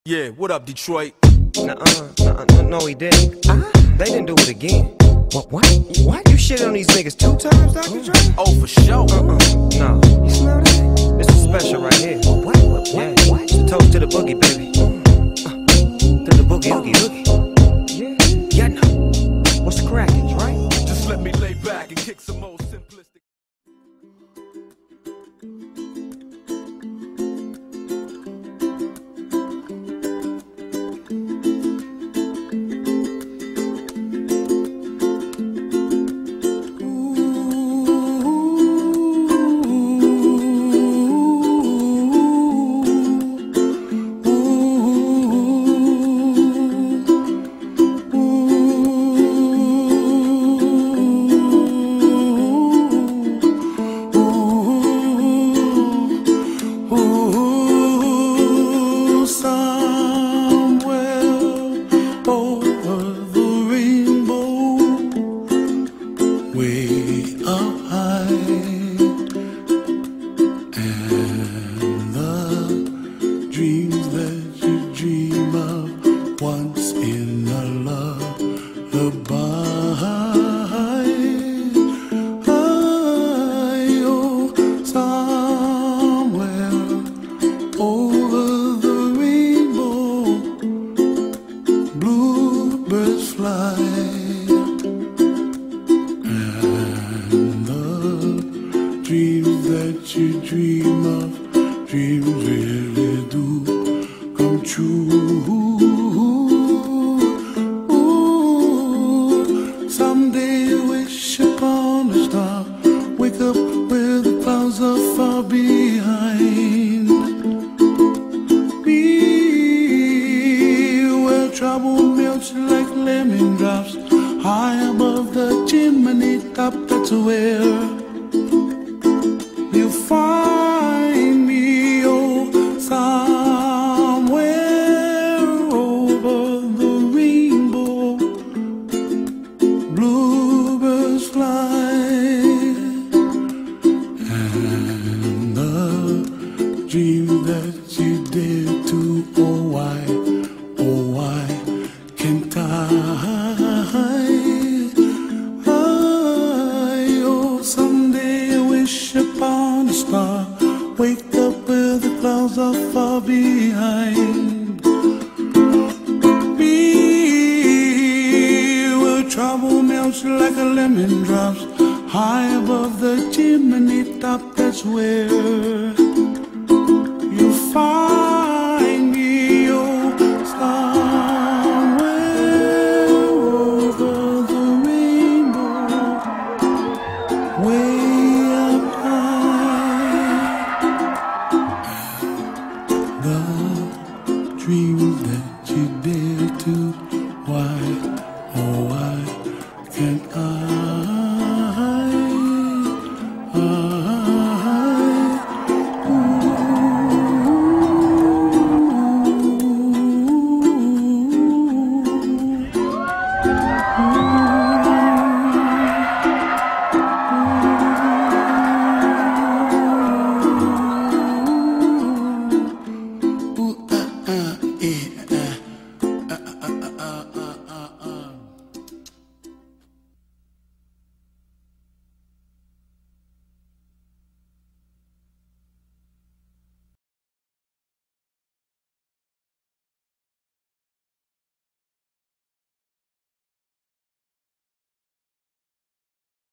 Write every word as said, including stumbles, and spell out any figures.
Yeah, what up, Detroit? Nuh-uh, nuh-uh, no, no, he didn't. Ah, they didn't do it again. What, what? What? You shit on these niggas two times, Doctor Dre? Oh, for sure. Uh-uh, no. You smell that? This is special right here. What, what, what, yeah. What? It's a toast to the boogie, baby. Uh, to the boogie, oogie, oogie. Yeah, yeah, no. What's the crackin', right? Just let me lay back and kick some more simplistic. Dreams that you dream of, dreams really do come true. Ooh, someday wish upon a star, wake up where the clouds are far behind me, where trouble melts like lemon drops, high above the chimney top. That's where you find me, oh, somewhere over the rainbow. Bluebirds fly, and the dream that you dare to, oh why, oh why can't I? Upon a star, wake up where the clouds are far behind me, where trouble melts like a lemon drops, high above the chimney top. That's where you find me, oh, somewhere over the rainbow, way the dreams